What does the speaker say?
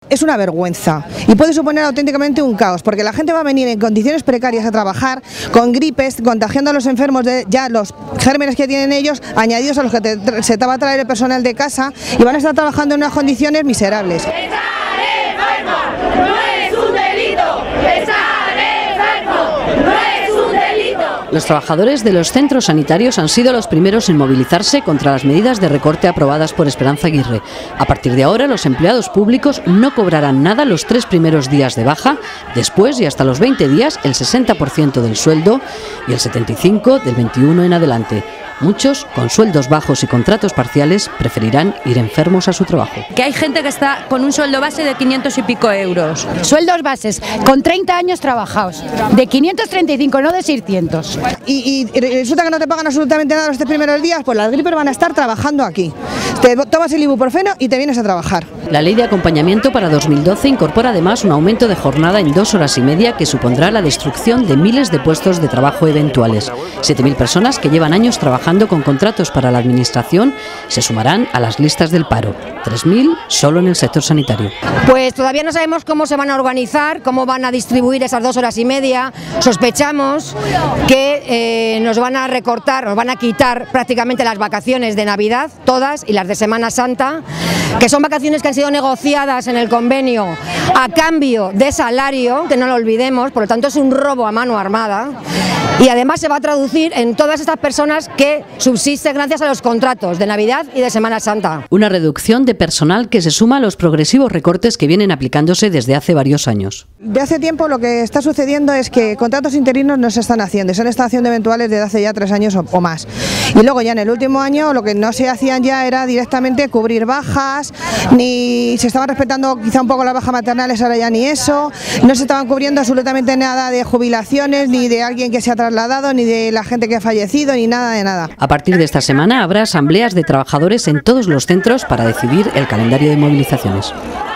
es una vergüenza y puede suponer auténticamente un caos, porque la gente va a venir en condiciones precarias a trabajar, con gripes, contagiando a los enfermos de ya los gérmenes que tienen ellos, añadidos a los que se te va a traer el personal de casa, y van a estar trabajando en unas condiciones miserables. Los trabajadores de los centros sanitarios han sido los primeros en movilizarse contra las medidas de recorte aprobadas por Esperanza Aguirre. A partir de ahora, los empleados públicos no cobrarán nada los 3 primeros días de baja, después y hasta los 20 días el 60% del sueldo y el 75% del 21 en adelante. Muchos, con sueldos bajos y contratos parciales, preferirán ir enfermos a su trabajo. Que hay gente que está con un sueldo base de 500 y pico euros. Sueldos bases, con 30 años trabajados, de 535, no de 600. Y resulta que no te pagan absolutamente nada los 3 primeros días, pues las gripes van a estar trabajando aquí. Te tomas el ibuprofeno y te vienes a trabajar. La ley de acompañamiento para 2012 incorpora además un aumento de jornada en 2 horas y media que supondrá la destrucción de miles de puestos de trabajo eventuales. 7.000 personas que llevan años trabajando con contratos para la administración se sumarán a las listas del paro. 3.000 solo en el sector sanitario. Pues todavía no sabemos cómo se van a organizar, cómo van a distribuir esas 2 horas y media. Sospechamos que nos van a recortar, nos van a quitar prácticamente las vacaciones de Navidad, todas, y las de Semana Santa, que son vacaciones que han sido negociadas en el convenio a cambio de salario, que no lo olvidemos, por lo tanto es un robo a mano armada. Y además se va a traducir en todas estas personas que subsisten gracias a los contratos de Navidad y de Semana Santa. Una reducción de personal que se suma a los progresivos recortes que vienen aplicándose desde hace varios años. De hace tiempo lo que está sucediendo es que contratos interinos no se están haciendo, se han estado haciendo eventuales desde hace ya 3 años o más. Y luego ya en el último año lo que no se hacían ya era directamente cubrir bajas, ni se estaban respetando quizá un poco las bajas maternales, ahora ya ni eso, no se estaban cubriendo absolutamente nada de jubilaciones, ni de alguien que se ha trasladado, ni de la gente que ha fallecido, ni nada de nada. A partir de esta semana habrá asambleas de trabajadores en todos los centros para decidir el calendario de movilizaciones.